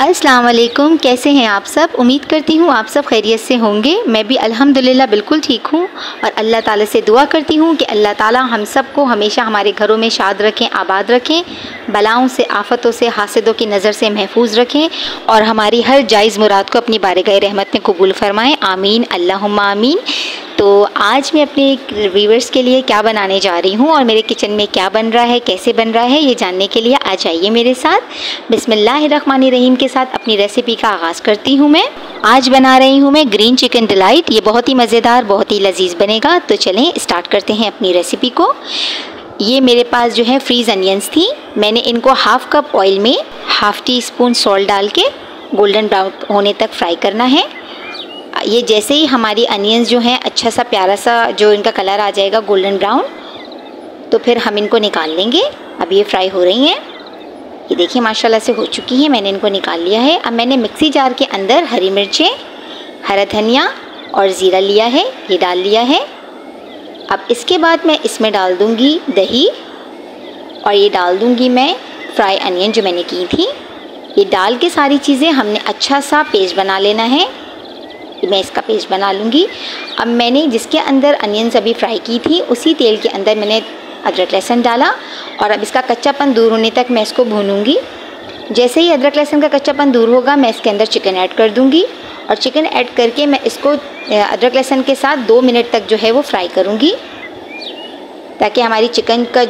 अस्सलाम वालेकुम, कैसे हैं आप सब। उम्मीद करती हूँ आप सब खैरियत से होंगे। मैं भी अल्हम्दुलिल्लाह बिल्कुल ठीक हूँ और अल्लाह ताला से दुआ करती हूँ कि अल्लाह ताला हम सब को हमेशा हमारे घरों में शाद रखें, आबाद रखें, बलाओं से, आफतों से, हासिदों की नज़र से महफूज रखें और हमारी हर जायज़ मुराद को अपनी बारगाह रहमत में कबूल फरमाएँ। आमीन, अल्लाहुम्मा आमीन। तो आज मैं अपने व्यूअर्स के लिए क्या बनाने जा रही हूँ और मेरे किचन में क्या बन रहा है, कैसे बन रहा है, ये जानने के लिए आ जाइए मेरे साथ। बिस्मिल्लाहिर्रहमानिर्रहीम के साथ अपनी रेसिपी का आगाज़ करती हूँ मैं। आज बना रही हूँ मैं ग्रीन चिकन डिलाइट। ये बहुत ही मज़ेदार, बहुत ही लजीज बनेगा। तो चलें स्टार्ट करते हैं अपनी रेसिपी को। ये मेरे पास जो है फ्रीज़ अनियंस थी। मैंने इनको हाफ़ कप ऑयल में हाफ़ टी स्पून सॉल्ट डाल के गोल्डन ब्राउन होने तक फ्राई करना है। ये जैसे ही हमारी अनियंस जो हैं अच्छा सा प्यारा सा जो इनका कलर आ जाएगा गोल्डन ब्राउन, तो फिर हम इनको निकाल लेंगे। अब ये फ्राई हो रही हैं, ये देखिए माशाल्लाह से हो चुकी हैं। मैंने इनको निकाल लिया है। अब मैंने मिक्सी जार के अंदर हरी मिर्चें, हरा धनिया और ज़ीरा लिया है, ये डाल लिया है। अब इसके बाद मैं इसमें डाल दूँगी दही और ये डाल दूँगी मैं फ्राई अनियन जो मैंने की थी। ये डाल के सारी चीज़ें हमने अच्छा सा पेस्ट बना लेना है। मैं इसका पेस्ट बना लूँगी। अब मैंने जिसके अंदर अनियंस अभी फ्राई की थी उसी तेल के अंदर मैंने अदरक लहसुन डाला और अब इसका कच्चापन दूर होने तक मैं इसको भूनूंगी। जैसे ही अदरक लहसुन का कच्चापन दूर होगा मैं इसके अंदर चिकन ऐड कर दूँगी और चिकन ऐड करके मैं इसको अदरक लहसुन के साथ 2 मिनट तक जो है वो फ्राई करूँगी, ताकि हमारी चिकन का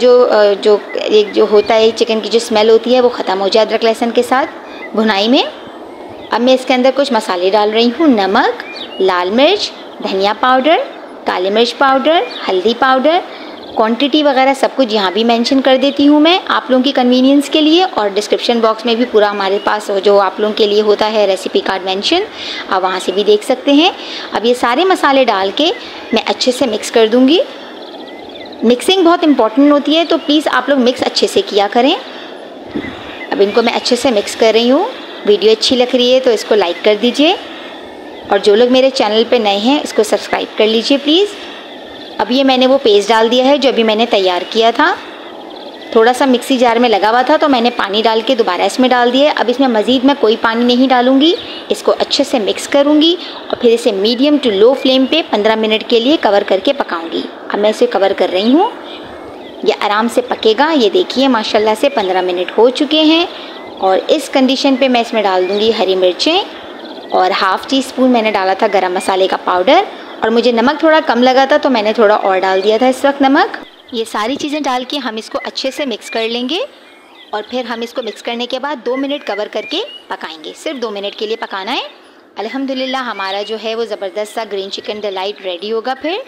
जो होता है, चिकन की जो स्मेल होती है वो ख़त्म हो जाए अदरक लहसुन के साथ भुनाई में। अब मैं इसके अंदर कुछ मसाले डाल रही हूँ। नमक, लाल मिर्च, धनिया पाउडर, काली मिर्च पाउडर, हल्दी पाउडर, क्वांटिटी वगैरह सब कुछ यहाँ भी मेंशन कर देती हूँ मैं आप लोगों की कन्वीनियंस के लिए। और डिस्क्रिप्शन बॉक्स में भी पूरा हमारे पास जो आप लोगों के लिए होता है रेसिपी कार्ड मेंशन, आप वहाँ से भी देख सकते हैं। अब ये सारे मसाले डाल के मैं अच्छे से मिक्स कर दूँगी। मिक्सिंग बहुत इंपॉर्टेंट होती है, तो प्लीज़ आप लोग मिक्स अच्छे से किया करें। अब इनको मैं अच्छे से मिक्स कर रही हूँ। वीडियो अच्छी लग रही है तो इसको लाइक कर दीजिए और जो लोग मेरे चैनल पे नए हैं इसको सब्सक्राइब कर लीजिए प्लीज़। अब ये मैंने वो पेस्ट डाल दिया है जो अभी मैंने तैयार किया था। थोड़ा सा मिक्सी जार में लगा हुआ था तो मैंने पानी डाल के दोबारा इसमें डाल दिया। अब इसमें मज़ीद मैं कोई पानी नहीं डालूँगी। इसको अच्छे से मिक्स करूँगी और फिर इसे मीडियम टू लो फ्लेम पे 15 मिनट के लिए कवर करके पकाऊँगी। अब मैं इसे कवर कर रही हूँ, ये आराम से पकेगा। ये देखिए माशाल्लाह से 15 मिनट हो चुके हैं और इस कंडीशन पे मैं इसमें डाल दूँगी हरी मिर्चें और हाफ़ टी स्पून मैंने डाला था गरम मसाले का पाउडर और मुझे नमक थोड़ा कम लगा था तो मैंने थोड़ा और डाल दिया था इस वक्त नमक। ये सारी चीज़ें डाल के हम इसको अच्छे से मिक्स कर लेंगे और फिर हम इसको मिक्स करने के बाद 2 मिनट कवर करके पकाएंगे। सिर्फ 2 मिनट के लिए पकाना है। अल्हम्दुलिल्लाह हमारा जो है वो ज़बरदस्त सा ग्रीन चिकन डिलाइट रेडी होगा। फिर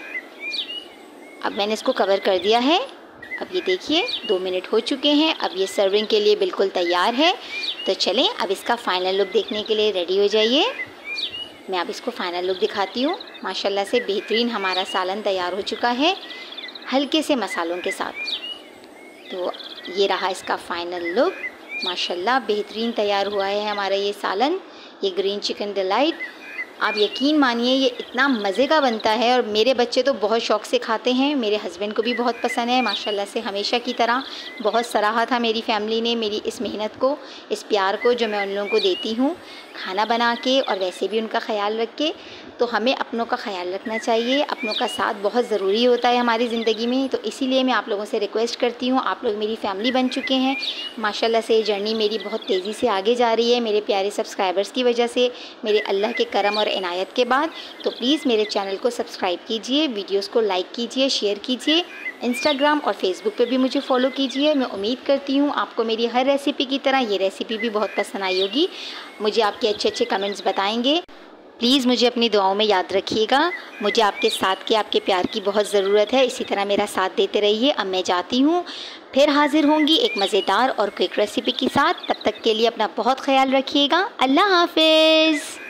अब मैंने इसको कवर कर दिया है। अब ये देखिए 2 मिनट हो चुके हैं। अब ये सर्विंग के लिए बिल्कुल तैयार है। तो चलें अब इसका फ़ाइनल लुक देखने के लिए रेडी हो जाइए। मैं अब इसको फ़ाइनल लुक दिखाती हूँ। माशाल्लाह से बेहतरीन हमारा सालन तैयार हो चुका है हल्के से मसालों के साथ। तो ये रहा इसका फ़ाइनल लुक। माशाल्लाह बेहतरीन तैयार हुआ है हमारा ये सालन, ये ग्रीन चिकन डिलाइट। आप यकीन मानिए ये इतना मज़े का बनता है और मेरे बच्चे तो बहुत शौक़ से खाते हैं। मेरे हस्बैंड को भी बहुत पसंद है। माशाल्लाह से हमेशा की तरह बहुत सराहा था मेरी फैमिली ने मेरी इस मेहनत को, इस प्यार को जो मैं उन लोगों को देती हूँ खाना बना के और वैसे भी उनका ख़्याल रख के। तो हमें अपनों का ख़्याल रखना चाहिए, अपनों का साथ बहुत ज़रूरी होता है हमारी ज़िंदगी में। तो इसीलिए मैं आप लोगों से रिक्वेस्ट करती हूँ, आप लोग मेरी फैमिली बन चुके हैं। माशाल्लाह से ये जर्नी मेरी बहुत तेज़ी से आगे जा रही है मेरे प्यारे सब्सक्राइबर्स की वजह से, मेरे अल्लाह के करम और इनायत के बाद। तो प्लीज़ मेरे चैनल को सब्सक्राइब कीजिए, वीडियोज़ को लाइक कीजिए, शेयर कीजिए। इंस्टाग्राम और फेसबुक पे भी मुझे फॉलो कीजिए। मैं उम्मीद करती हूँ आपको मेरी हर रेसिपी की तरह ये रेसिपी भी बहुत पसंद आई होगी। मुझे आपके अच्छे अच्छे कमेंट्स बताएंगे। प्लीज़ मुझे अपनी दुआओं में याद रखिएगा। मुझे आपके साथ के, आपके प्यार की बहुत ज़रूरत है। इसी तरह मेरा साथ देते रहिए। अब मैं जाती हूँ, फिर हाज़िर होंगी एक मज़ेदार और क्विक रेसिपी के साथ। तब तक के लिए अपना बहुत ख्याल रखिएगा। अल्लाह हाफ़िज़।